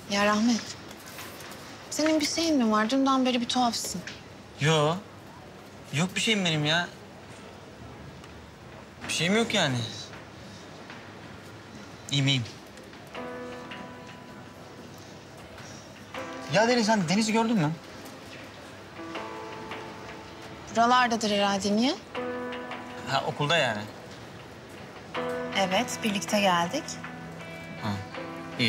Ya Rahmet, senin bir şeyin mi var? Dünden beri bir tuhafsın. Yo. Yok bir şeyim benim ya. Bir şeyim yok yani. İyiyim, iyiyim. Ya Deniz, sen Deniz'i gördün mü? Buralardadır herhalde, niye? Ha, okulda yani. Evet, birlikte geldik. Ha, iyi.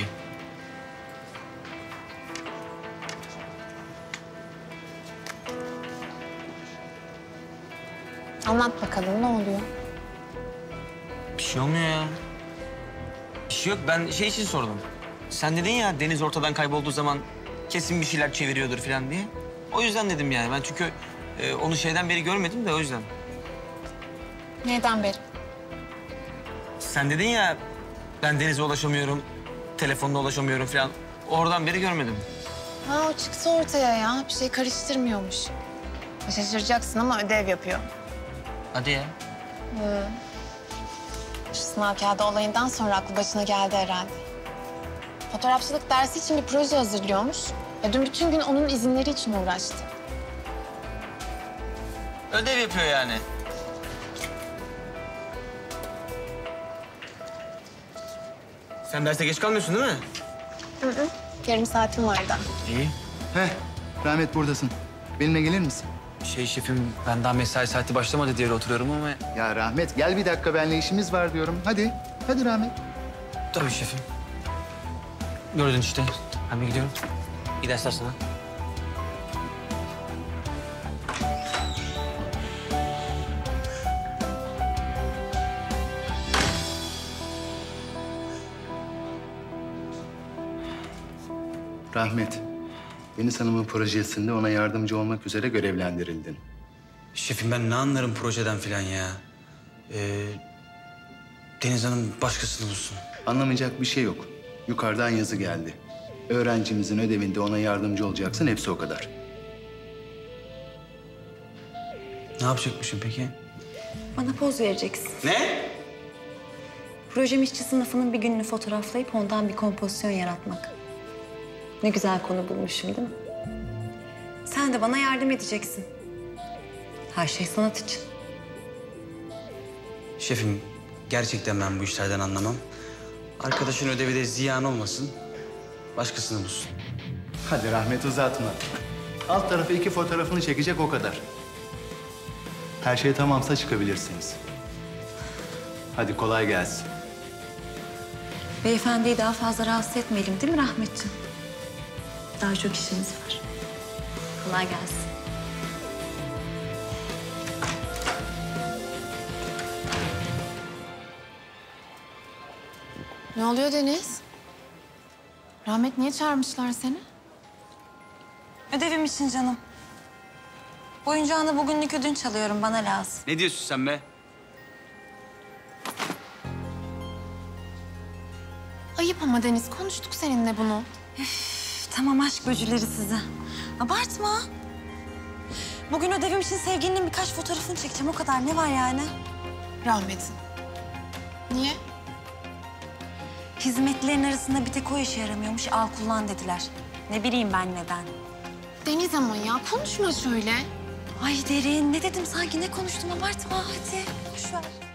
Anlat bakalım, ne oluyor? Bir şey olmuyor ya. Bir şey yok. Ben şey için sordum. Sen dedin ya Deniz ortadan kaybolduğu zaman kesin bir şeyler çeviriyordur falan diye. O yüzden dedim yani. Ben çünkü onu şeyden beri görmedim de o yüzden. Neyden beri? Sen dedin ya ben Deniz'e ulaşamıyorum, telefonla ulaşamıyorum falan. Oradan beri görmedim. Ha, o çıktı ortaya ya. Bir şey karıştırmıyormuş. Şaşıracaksın ama ödev yapıyor. Hadi ya. Şu sınav kağıdı olayından sonra aklı başına geldi herhalde. Fotoğrafçılık dersi için bir proje hazırlıyormuş. Ya dün bütün gün onun izinleri için uğraştı. Ödev yapıyor yani. Sen derste geç kalmıyorsun değil mi? Hı. Yarım saatim var da. İyi. Heh, Rahmet buradasın. Benimle gelir misin? Şefim, ben daha mesai saati başlamadı diye oturuyorum ama... Ya Rahmet gel bir dakika, benimle işimiz var diyorum. Hadi, hadi Rahmet. Tabii şefim. Gördün işte. Ben bir gidiyorum. İyi dersler sana. Rahmet, Deniz Hanım'ın projesinde ona yardımcı olmak üzere görevlendirildin. Şefim ben ne anlarım projeden falan ya. Deniz Hanım başkasını bulsun. Anlamayacak bir şey yok. Yukarıdan yazı geldi. Öğrencimizin ödevinde ona yardımcı olacaksın, hepsi o kadar. Ne yapacakmışım peki? Bana poz vereceksin. Ne? Projem işçi sınıfının bir gününü fotoğraflayıp ondan bir kompozisyon yaratmak. Ne güzel konu bulmuşum değil mi? Sen de bana yardım edeceksin. Her şey sanat için. Şefim gerçekten ben bu işlerden anlamam. Arkadaşın ödevi de ziyan olmasın. Başkasını bulsun. Hadi Rahmet uzatma. Alt tarafı 2 fotoğrafını çekecek, o kadar. Her şey tamamsa çıkabilirsiniz. Hadi kolay gelsin. Beyefendiyi daha fazla rahatsız etmeyelim değil mi Rahmetciğim? Daha çok işimiz var. Kolay gelsin. Ne oluyor Deniz? Rahmet, niye çağırmışlar seni? Ödevim için canım. Oyuncağına bugünlük ödünç alıyorum, bana lazım. Ne diyorsun sen be? Ayıp ama Deniz, konuştuk seninle bunu. Tamam aşk böcüleri size. Abartma. Bugün ödevim için sevgilinin birkaç fotoğrafını çekeceğim, o kadar. Ne var yani? Rahmet'in. Niye? Hizmetlilerin arasında bir tek o işe yaramıyormuş, al kullan dediler. Ne bileyim ben neden. Deniz ama ya, konuşma şöyle. Ay Derin, ne dedim sanki, ne konuştum, abartma hadi. Boş ver.